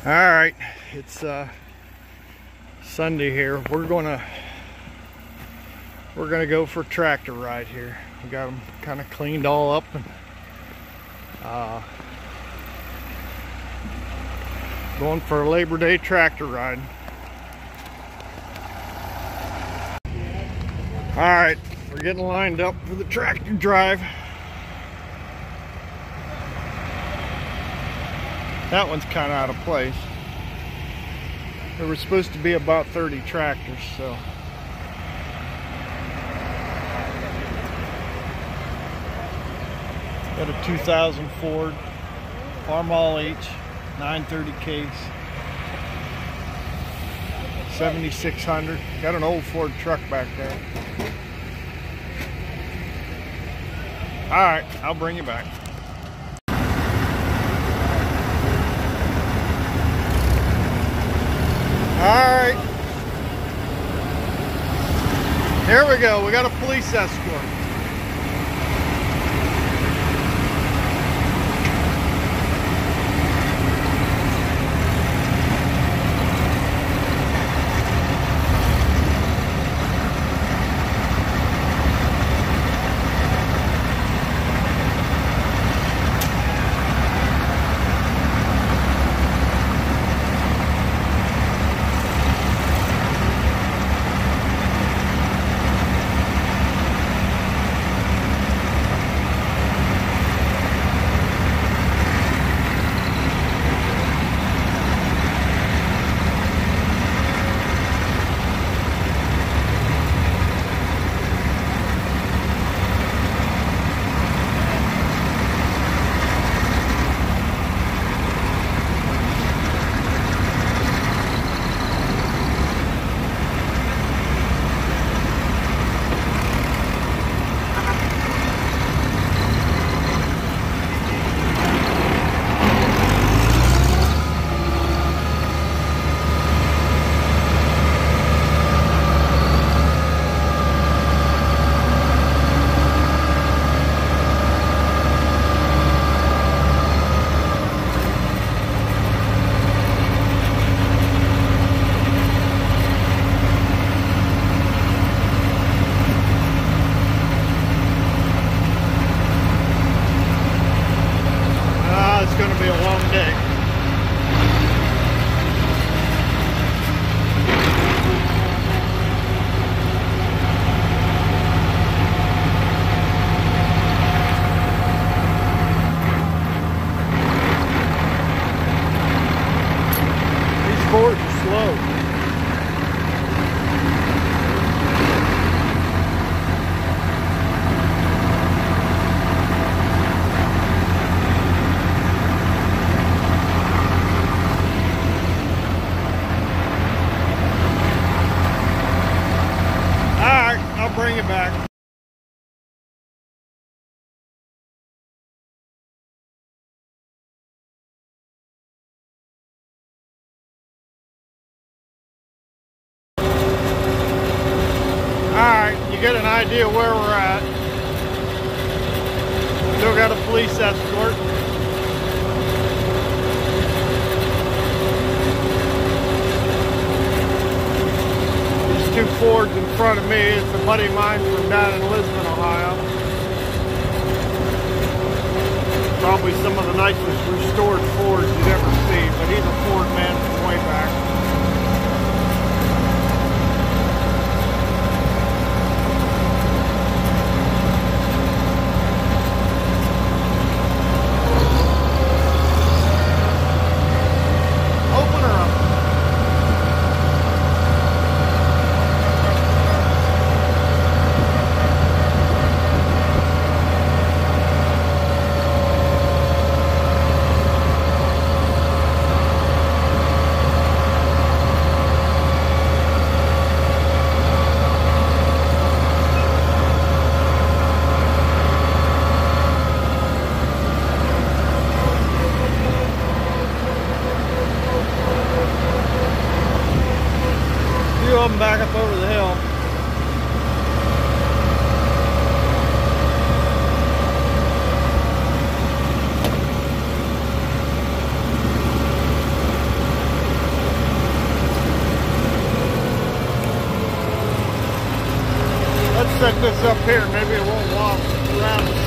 All right, it's Sunday here. We're gonna go for a tractor ride here. We got them kind of cleaned all up and going for a Labor Day tractor ride. All right, we're getting lined up for the tractor drive. That one's kind of out of place. There was supposed to be about 30 tractors, so. Got a 2000 Ford Farm All H 930 case, 7600. Got an old Ford truck back there. All right, I'll bring you back. Alright, here we go. We got a police escort. Be a long day. These Fords are slow. Bring it back. Alright, you get an idea where we're at. Still got a police escort. Two Fords in front of me. It's a buddy of mine from down in Lisbon, Ohio. Probably some of the nicest restored Fords you'd ever see, but he's a Ford man from way back. this up here. Maybe it won't walk around us.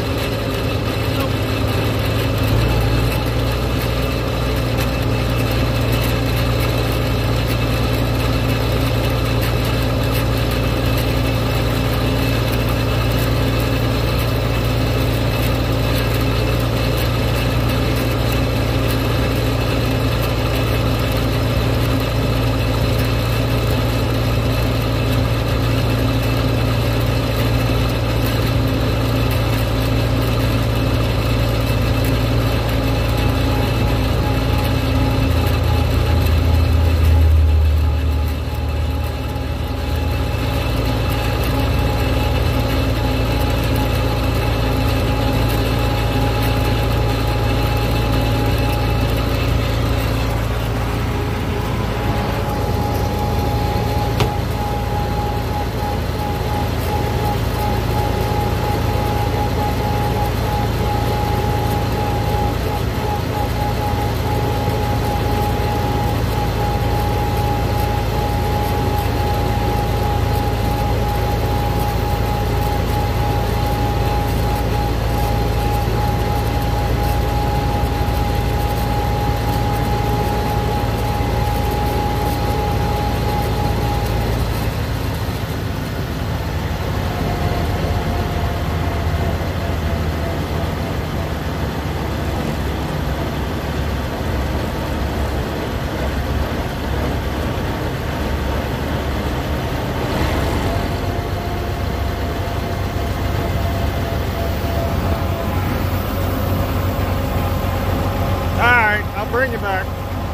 Bring you back.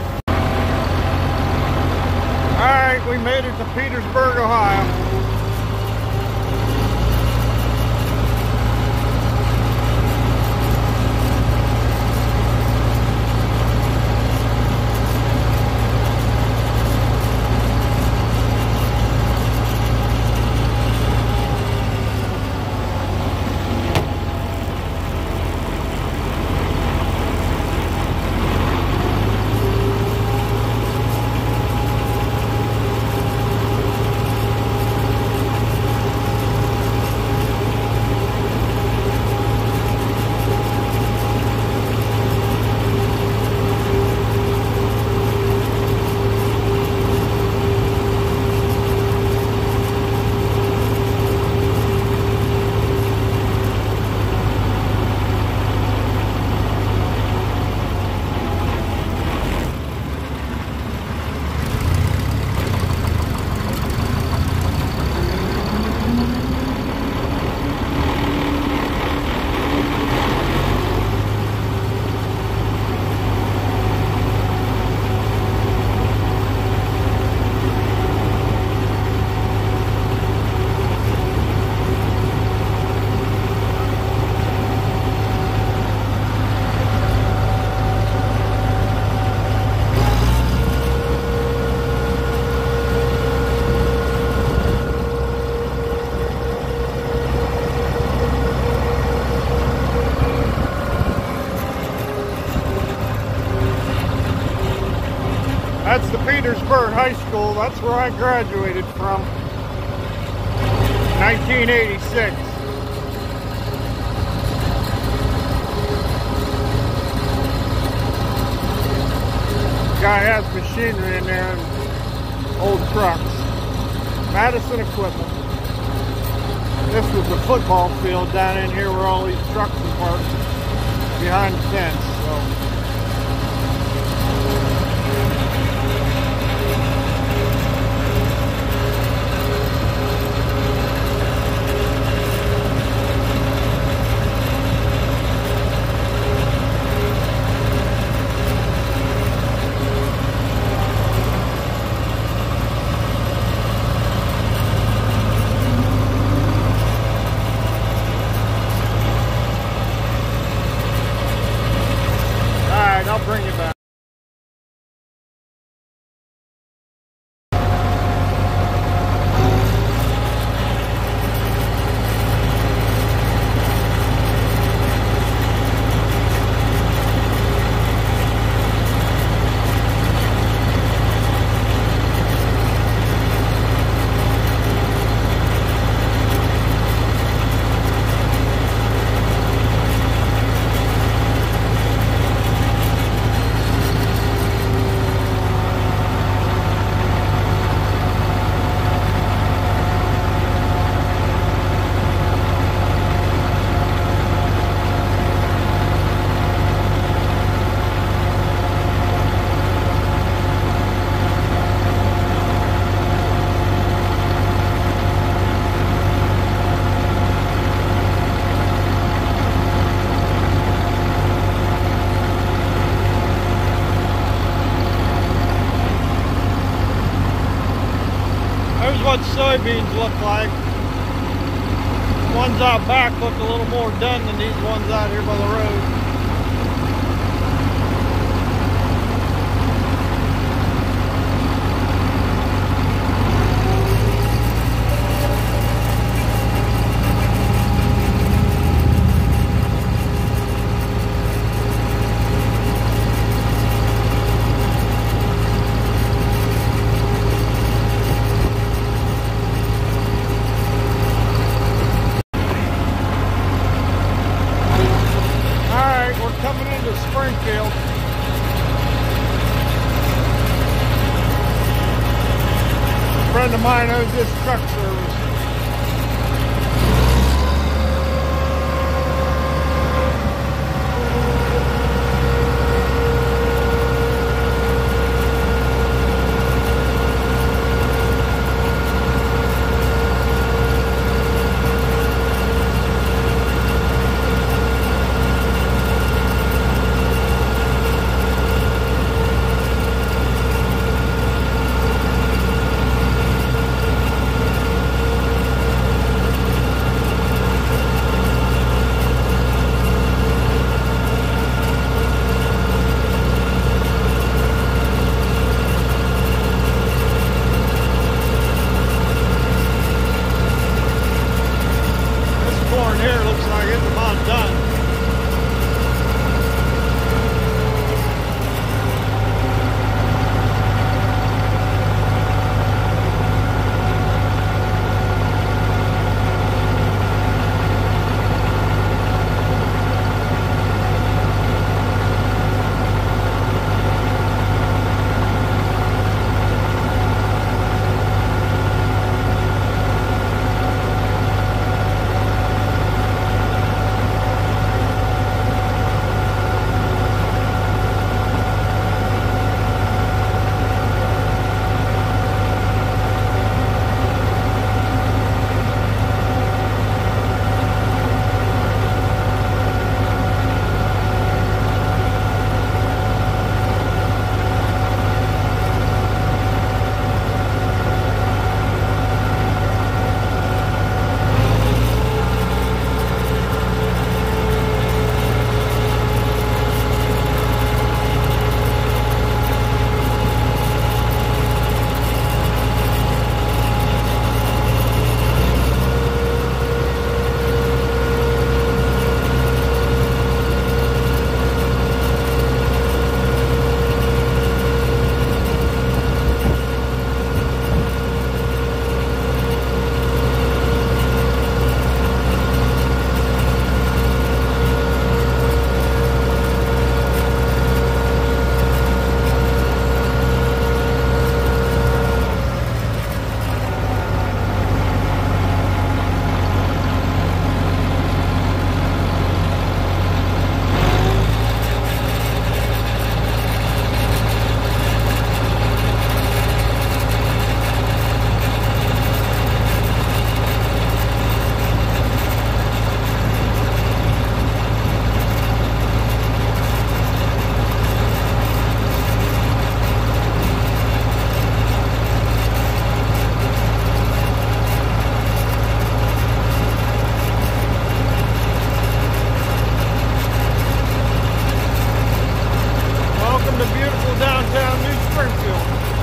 Alright, we made it to Petersburg, Ohio. That's the Petersburg High School. That's where I graduated from. 1986. Guy has machinery in there and old trucks. Madison Equipment. This was the football field down in here where all these trucks are parked behind the fence. So. I'll bring you back. soybeans look like. The ones out back look a little more done than these ones out here by the road. Coming into Springfield. A friend of mine owns this truck service. Here looks like it's about done. Middletown, New Springfield.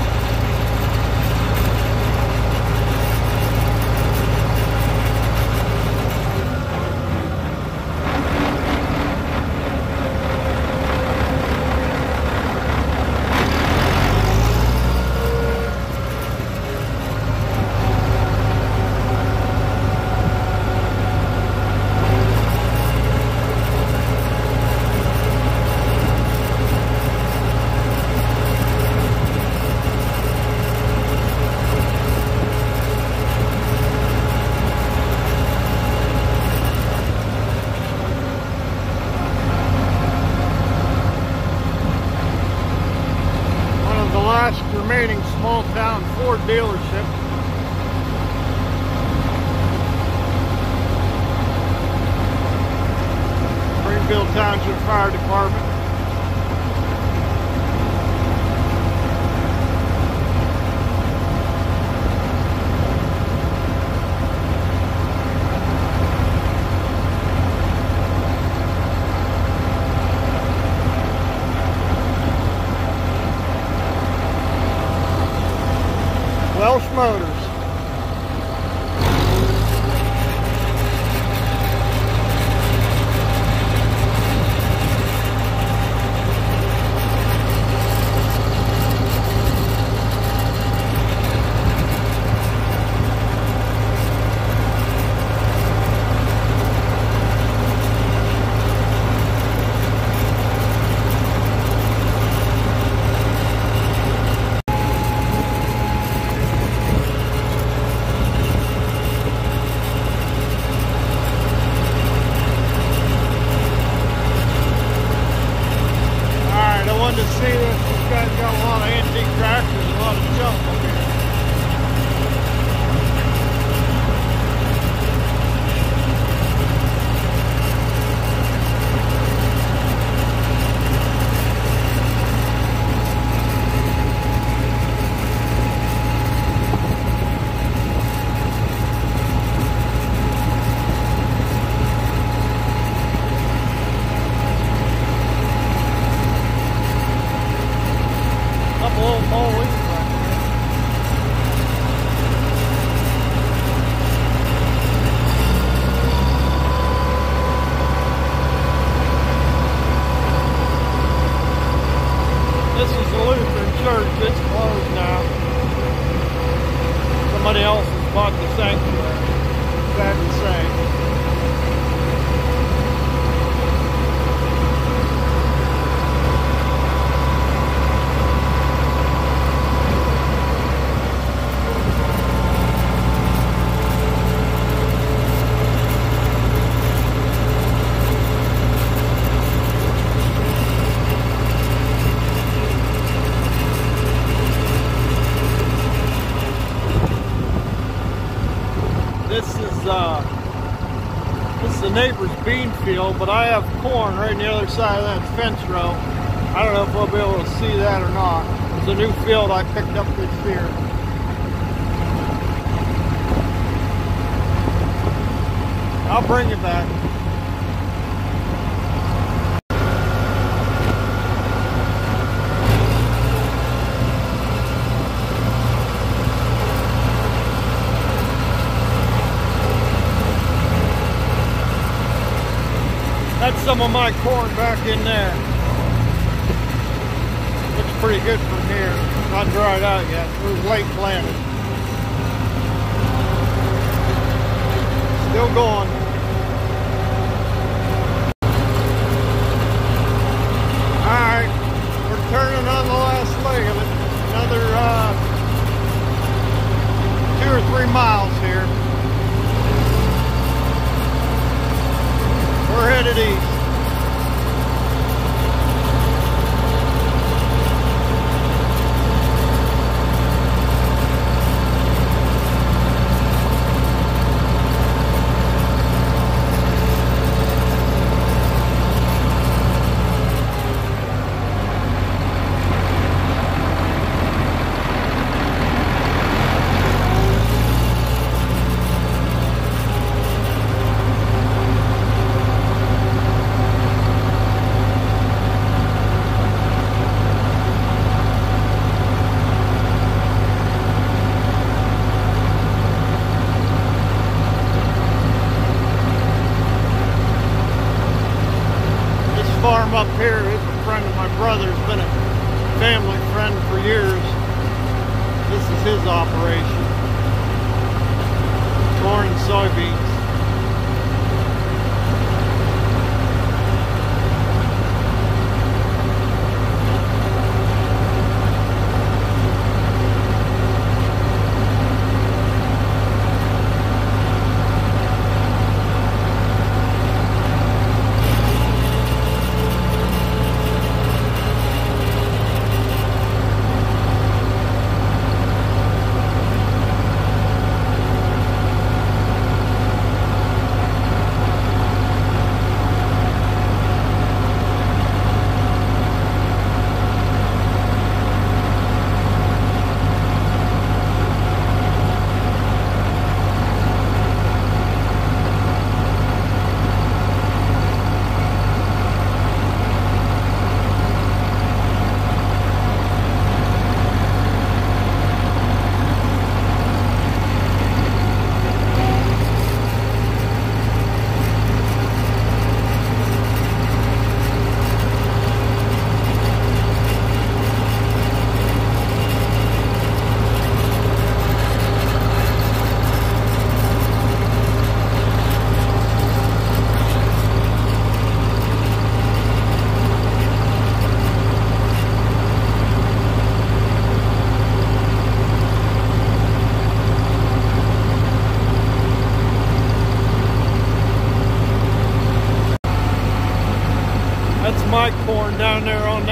Last remaining small town Ford dealership. Springfield Township Fire Department. Motors. To see this, this guy's got a lot of antique tractors and a lot of junk up here. This is the Lutheran church. It's closed now. Somebody else has bought the sanctuary. Sad to say. This is the neighbor's bean field, but I have corn right on the other side of that fence row. I don't know if we'll be able to see that or not. It's a new field I picked up this year. I'll bring it back. That's some of my corn back in there. Looks pretty good from here. Not dried out yet. It was late planted. Still going. Alright, we're turning on the last leg of it. Another 2 or 3 miles here. We're headed east. Farm up here is a friend of my brother's, been a family friend for years. This is his operation. Corn and soybeans.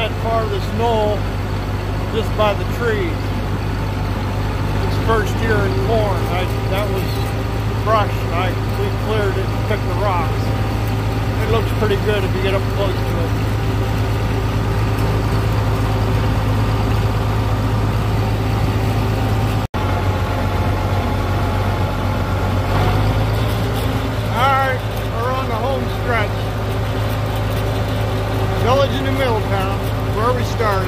that farthest knoll just by the trees. This first year in corn, that was brush. We cleared it and picked the rocks. It looks pretty good if you get up close to it. Alright, we're on the home stretch. Village in Middletown, where we started.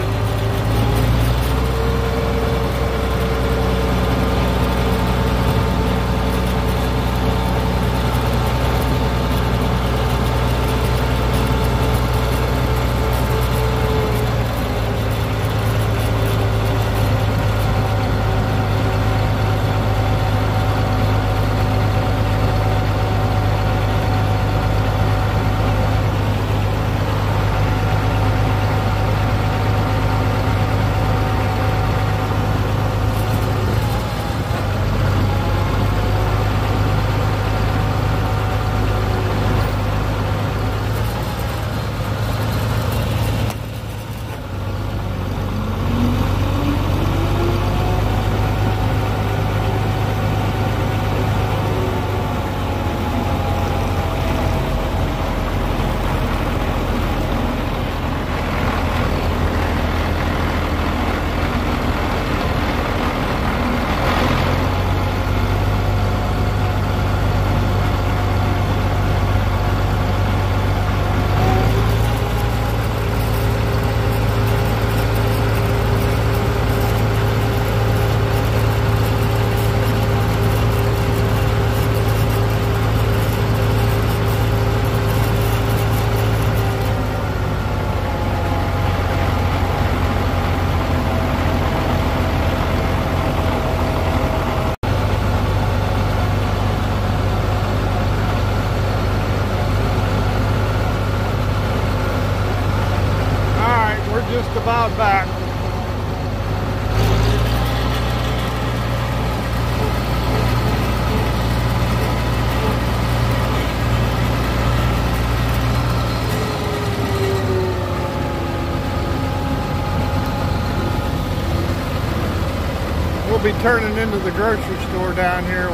Just about back. We'll be turning into the grocery store down here.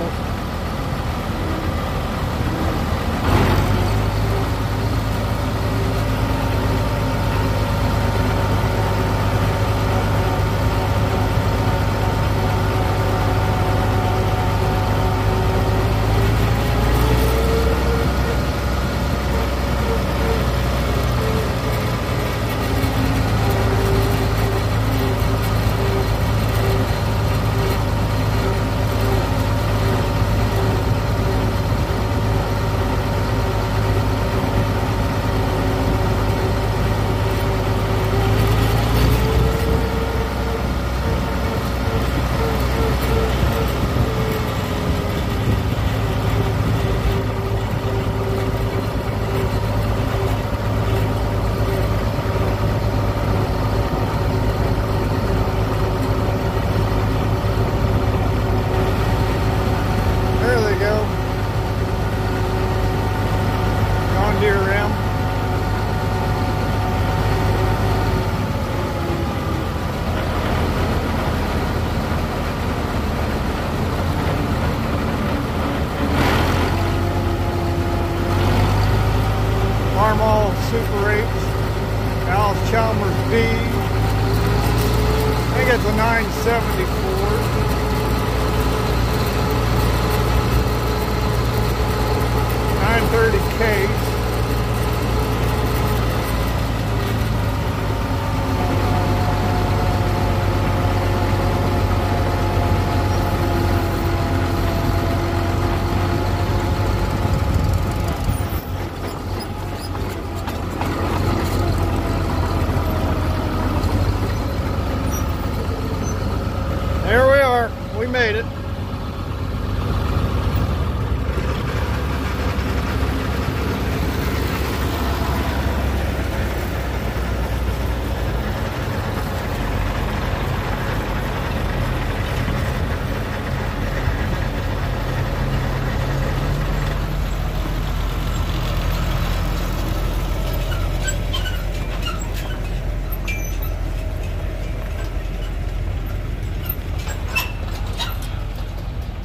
Super 8, Alice Chalmers B. I think it's a 974. 930 case. There we are. We made it.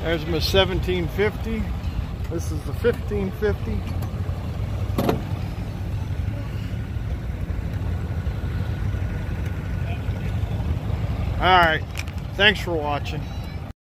There's my 1750. This is the 1550. All right, thanks for watching.